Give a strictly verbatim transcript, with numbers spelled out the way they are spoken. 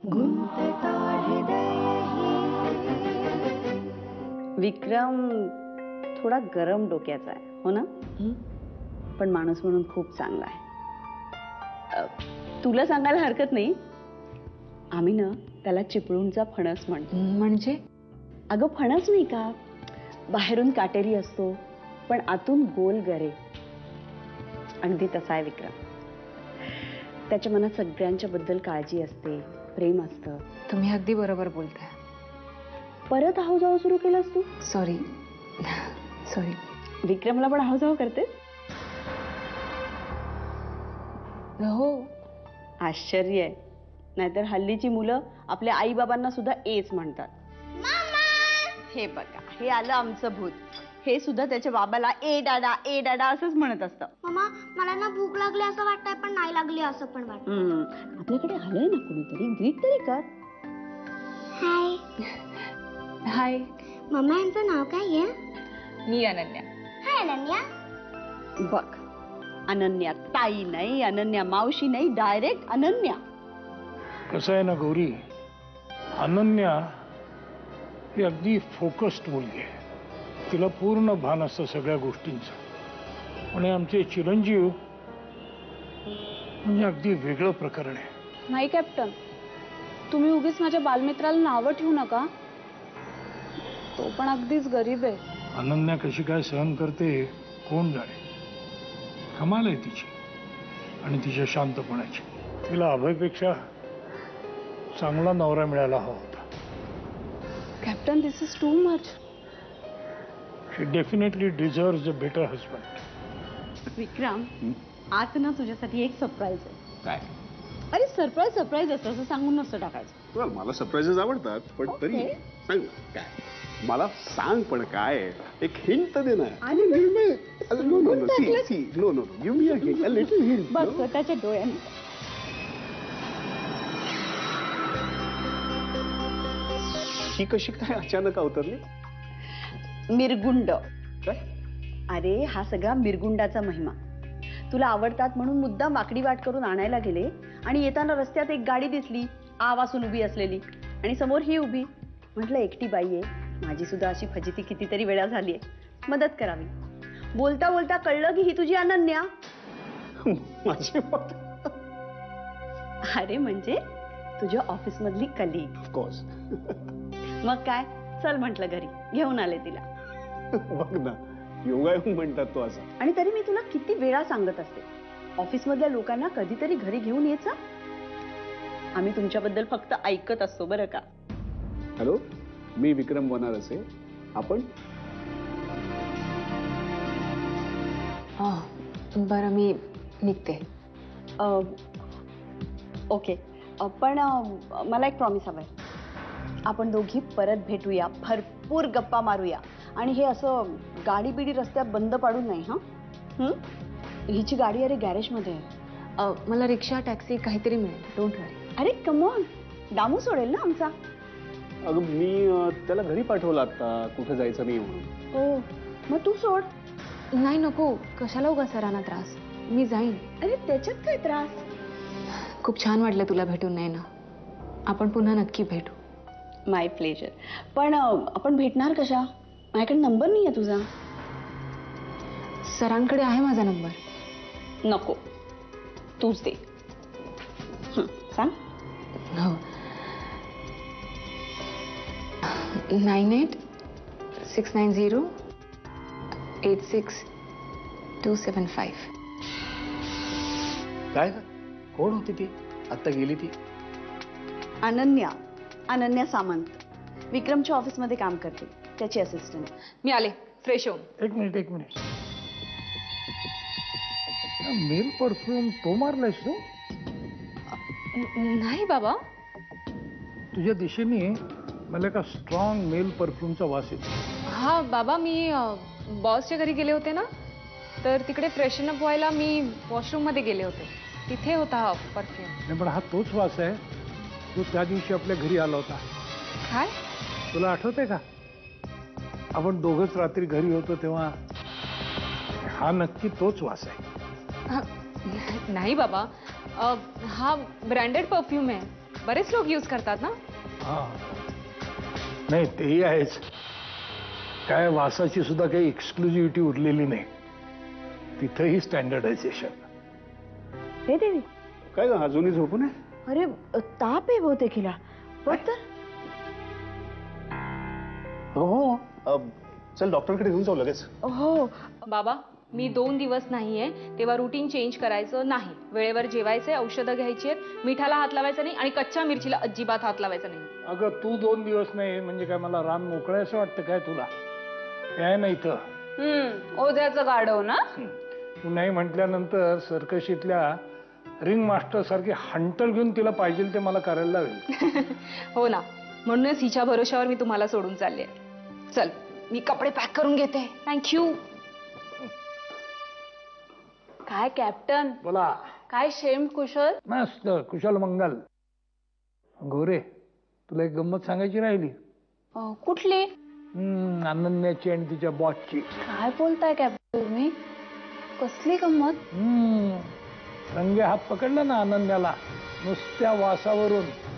विक्रम थोडा गरम डोक्याचा आहे हो ना, पण माणूस म्हणून खूप चांगला आहे. अ, तुला सांगायला हरकत नाही, आम्ही ना त्याला चिपळूणचा फणस म्हणतो. म्हणजे? अगं फणस नाही का, बाहेरून काटेरी असतो पण आतून गोल गरे. अगदी तसा आहे विक्रम. त्याच्या मनात सगळ्यांच्या बद्दल काळजी असते, प्रेम असतं. तुम्ही अगदी बरोबर बोलताय. परत हावजाव सुरू केलास तू? Sorry sorry. विक्रमला पण हावजाव करते? हो. आश्चर्य आहे. नाहीतर हल्लीची मुलं आपल्या आई बाबांना सुद्धा एच म्हणतात. हे बघा, हे आलं आमचं भूत. हे सुद्धा त्याच्या बाबाला ए डाडा ए डाडा असंच म्हणत असतं. मम्मा मला ना भूक लागली असं वाटतंय पण नाही लागली असं पण वाटतं. आपल्याकडे आलंय ना कोणीतरी, ग्रीट तरी कर. हाय हाय. मम्मा यांचं नाव काय आहे? मी अनन्या. हाय अनन्या. बघ, अनन्या ताई नाही, अनन्या मावशी नाही, डायरेक्ट अनन्या. कसं आहे ना गौरी, अनन्या ही अगदी फोकस्ड मुलगी आहे. तिला पूर्ण भान असतं सगळ्या गोष्टींचं. आणि आमचे चिरंजीव म्हणजे अगदी वेगळं प्रकरण आहे. नाही कॅप्टन, तुम्ही उगीच माझ्या बालमित्राला नावं ठेवू नका. तो पण अगदीच गरीब आहे. अनन्या कशी काय सहन करते कोण जाणे. कमाल आहे तिची आणि तिच्या शांतपणाची. तिला अभयपेक्षा चांगला नवरा मिळायला हवा होता. Captain, this is too much. She definitely deserves a better husband. Vikram, आज ना तुझ्यासाठी एक सरप्राईज आहे. काय? अरे सरप्राईज सरप्राईज असतं, असं सांगून नसतं टाकायचं. well, मला सरप्राइजेस आवडतात, पण तरी सांग ना, काय मला सांग. पण काय एक हिंट दे ना. No no no see see no no give me a hint, a little hint. बघ स्वतःच्या डोळ्यांनी. ही कशी काय अचानक अवतरली? मिरगुंड. काय? अरे हा सगळा मिरगुंडाचा महिमा. तुला आवडतात म्हणून मुद्दाम वाकडी वाट करून आणायला गेले आणि येताना रस्त्यात एक गाडी दिसली आवासून उभी असलेली आणि समोर ही उभी. म्हटलं एकटी बाई आहे, माझी सुद्धा अशी फजिती कितीतरी वेळा झाली आहे, मदत करावी. बोलता बोलता कळलं की ही तुझी अनन्या. माझी अरे म्हणजे तुझ्या ऑफिस मधली कलीग. ऑफकोर्स. मग काय, चल म्हटलं घरी, घेऊन आले तिला. बघ ना, योगायोग म्हणतात तो असा. आणि तरी मी तुला किती वेळा सांगत असते, ऑफिस मधल्या लोकांना कधीतरी घरी घेऊन यायचं. आम्ही तुमच्याबद्दल फक्त ऐकत असतो बरं का. हॅलो, मी विक्रम वनारसे. आपण? बरं, मी निघते. ओके, पण मला एक प्रॉमिस हवंय. आपण दोघी परत भेटूया, भरपूर गप्पा मारूया आणि हे असं गाडी बिडी रस्त्यात बंद पाडून नाही. हा, हिची गाडी अरे गॅरेजमध्ये आहे. मला रिक्षा टॅक्सी काहीतरी मिळेल, डोंट वरी. अरे कमॉन, दामू सोडेल ना आमचा. अगं मी त्याला घरी पाठवलं आता, कुठे जायचं नाही म्हणून. हो, मग तू सोड. नाही नको, कशाला उगा सरांना त्रास, मी जाईन. अरे त्याच्यात काय त्रास. खूप छान वाटलं तुला भेटून. नाही ना, आपण पुन्हा नक्की भेटू. My pleasure. पण आपण भेटणार कशा? माझ्याकडे नंबर नाही आहे तुझा. सरांकडे आहे माझा नंबर. नको, तूच दे. सांग. हो, nine eight six nine zero eight six two seven five. काय कोण होती ती? आत्ता गेली ती. अनन्या. अनन्या सामंत. विक्रमच्या ऑफिसमध्ये काम करते, त्याची असिस्टंट. मी आले फ्रेश होऊन. एक मिनिट एक मिनिट. मेल परफ्यूम तो मारलायस तू? नाही बाबा. तुझ्या दिशेने मला एका स्ट्रॉंग मेल परफ्यूमचा वास येतो. हा बाबा, मी बॉसच्या घरी गेले होते ना, तर तिकडे फ्रेशन अप व्हायला मी वॉशरूममध्ये गेले होते, तिथे होता हा परफ्यूम. नाही पण हा तोच वास आहे तो त्या दिवशी आपल्या घरी आला होता. काय? तुला आठवतंय का, आपण दोघंच रात्री घरी होतो तेव्हा? हा नक्की तोच वास आहे. नाही बाबा, हा ब्रँडेड परफ्यूम आहे. बरेच लोक यूज करतात ना. हा नाही तेही आहेच. काय वासाची सुद्धा काही एक्सक्लुझिव्हिटी उरलेली नाही. तिथंही स्टँडर्डायझेशन. हे देवी, काय ग अजूनही झोपून आहे? अरे ताप आहे बहुतेक हिला. बघ तर. हो हो अ, चल डॉक्टरकडे घेऊन जाऊ लगेच. हो. बाबा मी दोन दिवस नाहीये तेव्हा रुटीन चेंज करायचं नाही. वेळेवर जेवायचे, औषधं घ्यायची आहेत, मिठाला हात लावायचा नाही आणि कच्च्या मिरचीला अजिबात हात लावायचा नाही. अगं तू दोन दिवस नाही म्हणजे काय मला रान मोकळं असं वाटतं काय तुला? काय नाही तर हम्म ओझ्याचं गाढव ना. तू नाही म्हटल्यानंतर सर्कशीतल्या रिंग मास्टर सारखे हंटर घेऊन तिला पाहिजे ते मला करायला लावेल. हो ना, म्हणूनच हिच्या भरोशावर मी तुम्हाला सोडून चालले. चल मी कपडे पॅक करून घेते. थँक्यू. काय कॅप्टन, बोला. काय शेम कुशल. मस्त कुशल मंगल. गोरे तुला एक गंमत सांगायची राहिली. अं, कुठली. हम्म अनन्याची आणि तिच्या बॉसची. काय बोलताय कॅप्टन तुम्ही. कसली गंमत. हम्म रंगे हात पकडला ना अनन्याला नुसत्या वासावरून